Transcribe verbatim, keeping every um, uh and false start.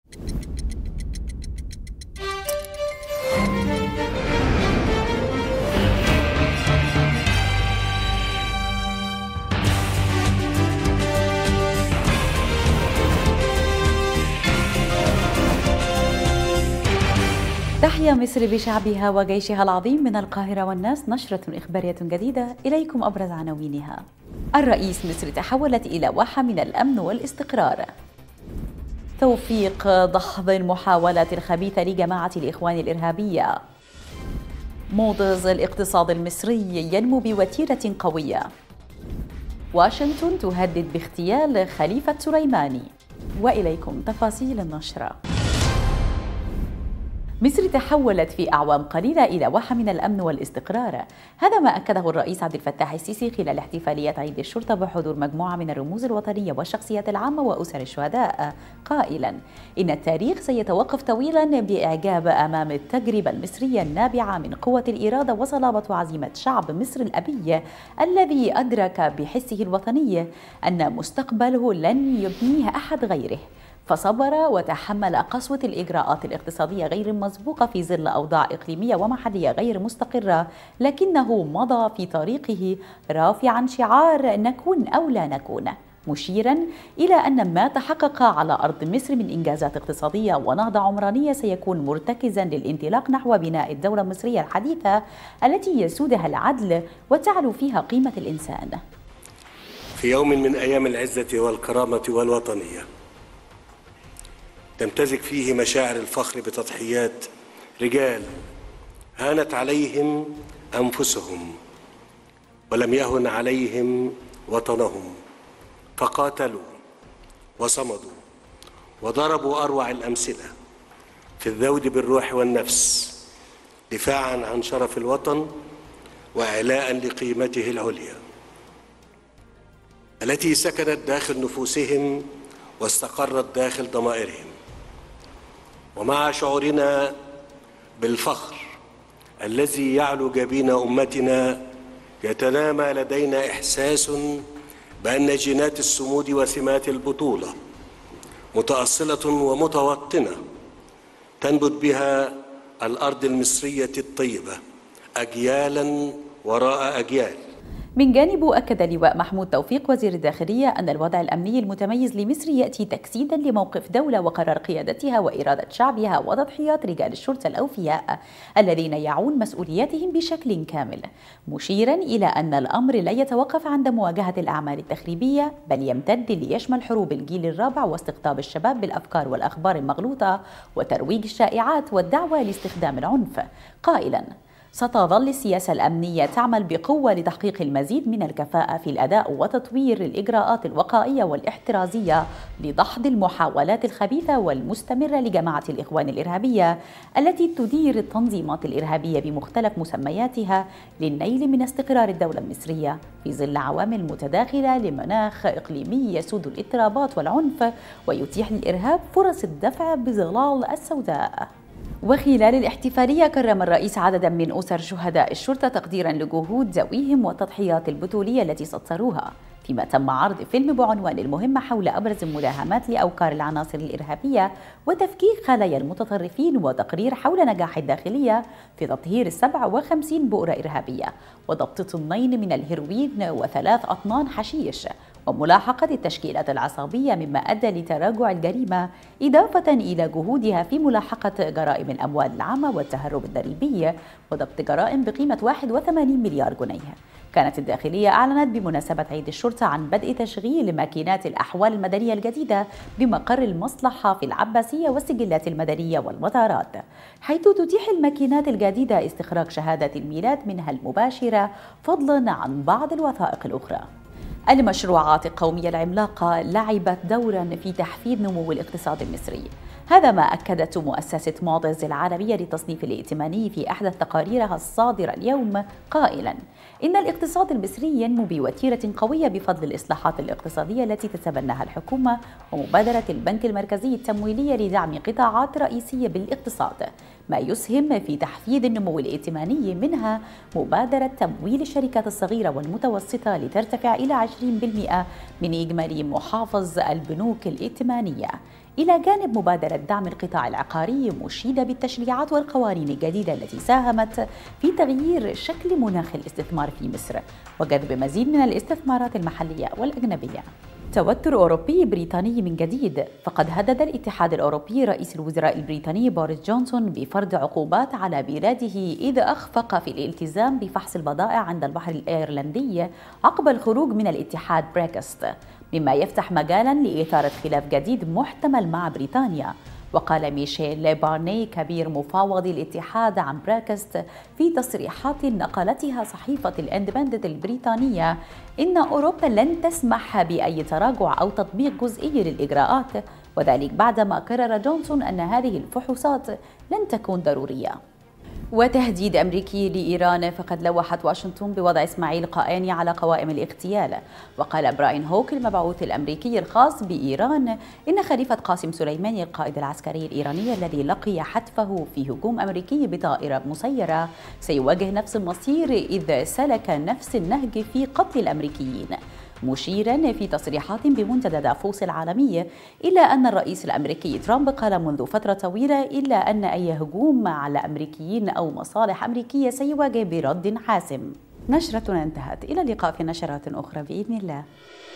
تحيا مصر بشعبها وجيشها العظيم. من القاهرة والناس نشرة إخبارية جديدة، إليكم أبرز عناوينها. الرئيس مصر تحولت إلى واحة من الأمن والاستقرار. توفيق دحض المحاولات الخبيثة لجماعة الإخوان الإرهابية. موضز الاقتصاد المصري ينمو بوتيرة قوية. واشنطن تهدد باغتيال خليفة سليماني. وإليكم تفاصيل النشرة. مصر تحولت في أعوام قليلة إلى واحة من الأمن والاستقرار، هذا ما أكده الرئيس عبد الفتاح السيسي خلال احتفالية عيد الشرطة بحضور مجموعة من الرموز الوطنية والشخصيات العامة وأسر الشهداء، قائلا إن التاريخ سيتوقف طويلا بإعجاب أمام التجربة المصرية النابعة من قوة الإرادة وصلابة وعزيمة شعب مصر الأبي الذي أدرك بحسه الوطني أن مستقبله لن يبنيه أحد غيره، فصبر وتحمل قسوة الإجراءات الاقتصادية غير المسبوقة في ظل أوضاع إقليمية ومحلية غير مستقرة، لكنه مضى في طريقه رافعا شعار نكون أو لا نكون، مشيرا إلى أن ما تحقق على أرض مصر من إنجازات اقتصادية ونهضة عمرانية سيكون مرتكزا للانطلاق نحو بناء الدولة المصرية الحديثة التي يسودها العدل وتعلو فيها قيمة الإنسان. في يوم من أيام العزة والكرامة والوطنية تمتزج فيه مشاعر الفخر بتضحيات رجال هانت عليهم أنفسهم ولم يهن عليهم وطنهم، فقاتلوا وصمدوا وضربوا أروع الأمثلة في الذود بالروح والنفس دفاعاً عن شرف الوطن وإعلاء لقيمته العليا التي سكنت داخل نفوسهم واستقرت داخل ضمائرهم. ومع شعورنا بالفخر الذي يعلو جبين أمتنا يتنامى لدينا إحساس بأن جينات الصمود وسمات البطولة متأصلة ومتوطنة تنبت بها الأرض المصرية الطيبة أجيالا وراء أجيال. من جانبه أكد اللواء محمود توفيق وزير الداخلية أن الوضع الأمني المتميز لمصر يأتي تجسيدا لموقف دولة وقرار قيادتها وإرادة شعبها وتضحيات رجال الشرطة الأوفياء الذين يعون مسؤولياتهم بشكل كامل، مشيرا إلى أن الأمر لا يتوقف عند مواجهة الأعمال التخريبية بل يمتد ليشمل حروب الجيل الرابع واستقطاب الشباب بالأفكار والأخبار المغلوطة وترويج الشائعات والدعوة لاستخدام العنف، قائلا ستظل السياسة الأمنية تعمل بقوة لتحقيق المزيد من الكفاءة في الأداء وتطوير الإجراءات الوقائية والاحترازية لدحض المحاولات الخبيثة والمستمرة لجماعة الإخوان الإرهابية التي تدير التنظيمات الإرهابية بمختلف مسمياتها للنيل من استقرار الدولة المصرية في ظل عوامل متداخلة لمناخ إقليمي يسود الاضطرابات والعنف ويتيح للإرهاب فرص الدفع بظلال السوداء. وخلال الاحتفالية كرم الرئيس عددا من أسر شهداء الشرطة تقديرا لجهود ذويهم والتضحيات البطولية التي سطروها، فيما تم عرض فيلم بعنوان المهمة حول أبرز المداهمات لأوكار العناصر الإرهابية وتفكيك خلايا المتطرفين وتقرير حول نجاح الداخلية في تطهير سبع وخمسين بؤرة إرهابية وضبط طنين من الهيروين وثلاث أطنان حشيش وملاحقة التشكيلات العصابية مما أدى لتراجع الجريمة، إضافة إلى جهودها في ملاحقة جرائم الأموال العامة والتهرب الضريبي وضبط جرائم بقيمة واحد وثمانين مليار جنيه. كانت الداخلية أعلنت بمناسبة عيد الشرطة عن بدء تشغيل ماكينات الأحوال المدنية الجديدة بمقر المصلحة في العباسية والسجلات المدنية والمطارات، حيث تتيح الماكينات الجديدة استخراج شهادة الميلاد منها المباشرة فضلا عن بعض الوثائق الأخرى. المشروعات القومية العملاقة لعبت دورا في تحفيز نمو الاقتصاد المصري، هذا ما أكدته مؤسسة موضز العالمية للتصنيف الائتماني في أحدث تقاريرها الصادرة اليوم، قائلا إن الاقتصاد المصري ينمو بوتيرة قوية بفضل الإصلاحات الاقتصادية التي تتبناها الحكومة ومبادرة البنك المركزي التمويلية لدعم قطاعات رئيسية بالاقتصاد، ما يسهم في تحفيز النمو الائتماني، منها مبادرة تمويل الشركات الصغيرة والمتوسطة لترتفع إلى عشرين بالمئة من إجمالي محافظ البنوك الائتمانية، إلى جانب مبادرة دعم القطاع العقاري مشيدة بالتشريعات والقوانين الجديدة التي ساهمت في تغيير شكل مناخ الاستثمار في مصر وجذب مزيد من الاستثمارات المحلية والأجنبية. توتر أوروبي بريطاني من جديد، فقد هدد الاتحاد الأوروبي رئيس الوزراء البريطاني بوريس جونسون بفرض عقوبات على بلاده إذا أخفق في الالتزام بفحص البضائع عند البحر الأيرلندي عقب الخروج من الاتحاد بريكست، مما يفتح مجالاً لإثارة خلاف جديد محتمل مع بريطانيا. وقال ميشيل بارني كبير مفاوضي الاتحاد عن بريكست في تصريحات نقلتها صحيفة الاندبندنت البريطانية إن أوروبا لن تسمح بأي تراجع أو تطبيق جزئي للإجراءات، وذلك بعدما قرر جونسون أن هذه الفحوصات لن تكون ضرورية. وتهديد أمريكي لإيران، فقد لوحت واشنطن بوضع إسماعيل قائاني على قوائم الاغتيال. وقال براين هوك المبعوث الأمريكي الخاص بإيران إن خليفة قاسم سليماني القائد العسكري الإيراني الذي لقي حتفه في هجوم أمريكي بطائرة مسيرة سيواجه نفس المصير إذا سلك نفس النهج في قتل الأمريكيين، مشيرا في تصريحات بمنتدى دافوس العالمي إلى أن الرئيس الأمريكي ترامب قال منذ فترة طويلة إلا أن أي هجوم على أمريكيين أو مصالح أمريكية سيواجه برد حاسم. نشرتنا انتهت، إلى اللقاء في نشرات أخرى بإذن الله.